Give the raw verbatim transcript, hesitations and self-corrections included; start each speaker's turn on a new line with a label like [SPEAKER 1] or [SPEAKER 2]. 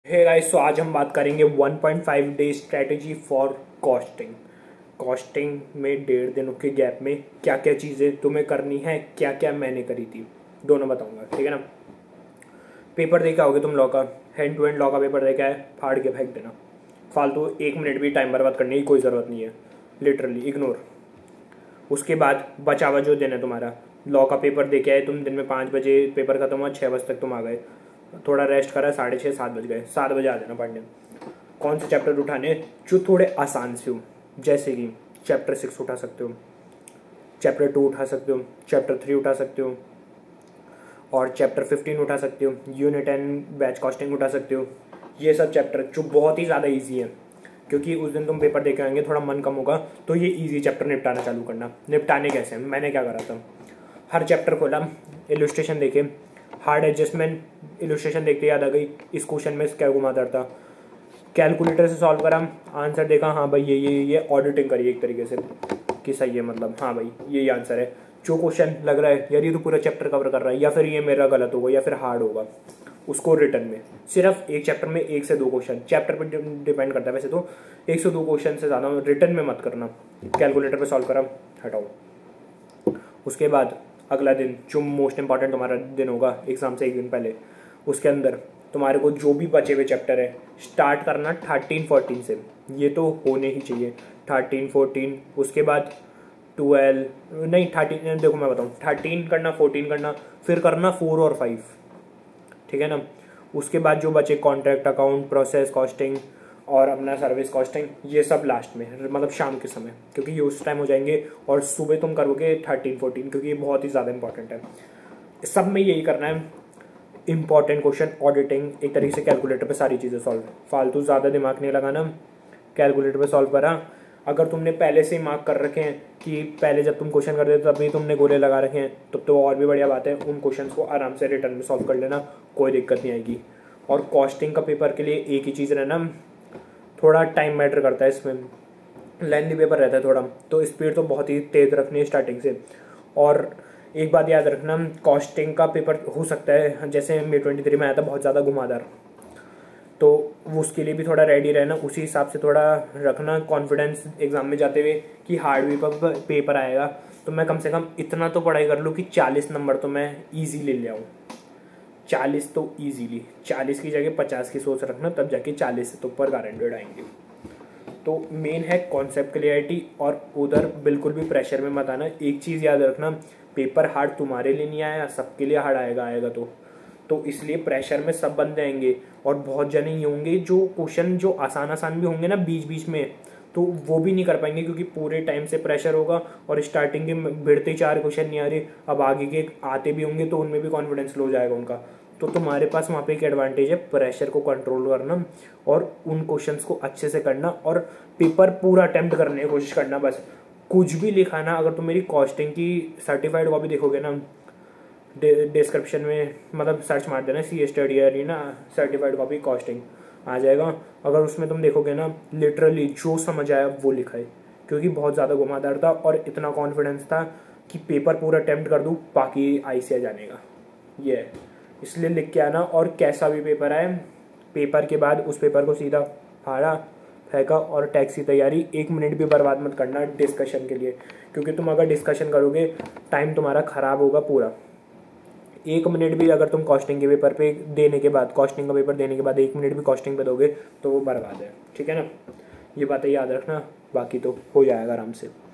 [SPEAKER 1] Hey guys, सो आज हम बात करेंगे one point five day strategy for costing. Costing में डेढ़ दिनों के गैप में क्या क्या चीज़ें तुम्हें करनी है, क्या क्या मैंने करी थी, दोनों बताऊंगा। ठीक है ना। पेपर दे के आओगे तुम लॉ का, हैंड टू हैंड लॉ का पेपर दे के आए, फाड़ के फेंक देना। फालतू एक मिनट भी टाइम बर्बाद करने की कोई ज़रूरत नहीं है, लिटरली इग्नोर। उसके बाद बचावा जो दिन है तुम्हारा, लॉ का पेपर दे के आए तुम, दिन में पाँच बजे पेपर खत्म हुआ, छः बजे तक तुम आ गए, थोड़ा रेस्ट करा, साढ़े छः सात बज गए, सात बजे आ जाना पढ़ने। कौन से चैप्टर उठाने जो थोड़े आसान से हो, जैसे कि चैप्टर सिक्स उठा सकते हो, चैप्टर टू उठा सकते हो, चैप्टर थ्री उठा सकते हो, और चैप्टर फिफ्टीन उठा सकते हो, यूनिट एंड बैच कॉस्टिंग उठा सकते हो। ये सब चैप्टर जो बहुत ही ज़्यादा ईजी है, क्योंकि उस दिन तुम पेपर दे के आएंगे, थोड़ा मन कम होगा, तो ये ईजी चैप्टर निपटाना चालू करना। निपटाने कैसे, मैंने क्या करा था, हर चैप्टर खोला, इलस्ट्रेशन देखे, हार्ड एडजस्टमेंट इलस्ट्रेशन देखते याद आ गई, इस क्वेश्चन में क्या घुमाता था, कैलकुलेटर से सॉल्व करा, आंसर देखा, हाँ भाई ये ये ये ऑडिटिंग करी एक तरीके से कि सही है, मतलब हाँ भाई ये ये आंसर है। जो क्वेश्चन लग रहा है यार ये तो पूरा चैप्टर कवर कर रहा है, या फिर ये मेरा गलत होगा, या फिर हार्ड होगा, उसको रिटर्न में सिर्फ एक चैप्टर में एक से दो क्वेश्चन, चैप्टर पर डिपेंड करता है वैसे तो, एक से दो क्वेश्चन से ज़्यादा रिटर्न में मत करना। कैलकुलेटर पर सॉल्व करा, हटाओ। उसके बाद अगला दिन जो मोस्ट इंपॉर्टेंट तुम्हारा दिन होगा एग्जाम से एक दिन पहले, उसके अंदर तुम्हारे को जो भी बचे हुए चैप्टर है स्टार्ट करना थर्टीन फोर्टीन से, ये तो होने ही चाहिए, थर्टीन फोर्टीन। उसके बाद ट्वेल्व नहीं थर्टीन, देखो मैं बताऊँ, थर्टीन करना, फोर्टीन करना, फिर करना फोर और फाइव, ठीक है ना। उसके बाद जो बचे कॉन्ट्रैक्ट अकाउंट, प्रोसेस कॉस्टिंग और अपना सर्विस कॉस्टिंग, ये सब लास्ट में, मतलब शाम के समय, क्योंकि ये उस टाइम हो जाएंगे, और सुबह तुम करोगे थर्टीन फोर्टीन, क्योंकि ये बहुत ही ज़्यादा इंपॉर्टेंट है। सब में यही करना है, इंपॉर्टेंट क्वेश्चन, ऑडिटिंग, एक तरीके से कैलकुलेटर पे सारी चीज़ें सॉल्व, फालतू ज़्यादा दिमाग नहीं लगाना, कैलकुलेटर पे सॉल्व करा। अगर तुमने पहले से ही मार्क कर रखे हैं कि पहले जब तुम क्वेश्चन करते थे तभी तुमने गोले लगा रखे हैं, तब तो, तो और भी बढ़िया बात है, उन क्वेश्चन को आराम से रिटर्न में सॉल्व कर लेना, कोई दिक्कत नहीं आएगी। और कॉस्टिंग का पेपर के लिए एक ही चीज़ रहना, थोड़ा टाइम मैटर करता है इसमें, लेंथी पेपर रहता है थोड़ा, तो स्पीड तो बहुत ही तेज़ रखनी है स्टार्टिंग से। और एक बात याद रखना, कॉस्टिंग का पेपर हो सकता है जैसे मे ट्वेंटी थ्री में आया था बहुत ज़्यादा घुमादार, तो वो उसके लिए भी थोड़ा रेडी रहना, उसी हिसाब से थोड़ा रखना कॉन्फिडेंस एग्जाम में जाते हुए कि हार्ड पेपर पेपर आएगा, तो मैं कम से कम इतना तो पढ़ाई कर लूँ कि चालीस नंबर तो मैं ईजीली ले आऊँ। चालीस तो ईजीली, चालीस की जगह पचास की सोच रखना, तब जाके चालीस से तो ऊपर गारंटेड आएंगे। तो मेन है कॉन्सेप्ट क्लियरिटी, और उधर बिल्कुल भी प्रेशर में मत आना। एक चीज़ याद रखना, पेपर हार्ड तुम्हारे लिए नहीं आया, सबके लिए हार्ड आएगा आएगा तो तो इसलिए प्रेशर में सब बंदे आएंगे, और बहुत जने ही होंगे जो क्वेश्चन जो आसान आसान भी होंगे ना बीच बीच में, तो वो भी नहीं कर पाएंगे, क्योंकि पूरे टाइम से प्रेशर होगा, और स्टार्टिंग के भिड़ते ही चार क्वेश्चन नहीं आ रहे, अब आगे के आते भी होंगे तो उनमें भी कॉन्फिडेंस लो जाएगा उनका। तो तुम्हारे पास वहाँ पे एक एडवांटेज है, प्रेशर को कंट्रोल करना और उन क्वेश्चंस को अच्छे से करना, और पेपर पूरा अटेम्प्ट करने की कोशिश करना। बस कुछ भी लिखा ना, अगर तुम मेरी कॉस्टिंग की सर्टिफाइड कॉपी देखोगे ना, डिस्क्रिप्शन में मतलब सर्च मार देना सी ए स्टडी है ना, सर्टिफाइड कॉपी कॉस्टिंग आ जाएगा। अगर उसमें तुम देखोगे ना, लिटरली जो समझ आया वो लिखा है, क्योंकि बहुत ज़्यादा घुमादार था और इतना कॉन्फिडेंस था कि पेपर पूरा अटेम्प्ट कर दूँ, बाकी आई सी आ जाने का ये है। इसलिए लिख के आना, और कैसा भी पेपर आए, पेपर के बाद उस पेपर को सीधा फाड़ा फेंका, और टैक्स की तैयारी, एक मिनट भी बर्बाद मत करना डिस्कशन के लिए, क्योंकि तुम अगर डिस्कशन करोगे टाइम तुम्हारा ख़राब होगा पूरा। एक मिनट भी अगर तुम कॉस्टिंग के पेपर पे देने के बाद, कॉस्टिंग का पेपर देने के बाद एक मिनट भी कॉस्टिंग पे दोगे तो वो बर्बाद है, ठीक है ना। ये बातें याद रखना, बाकी तो हो जाएगा आराम से।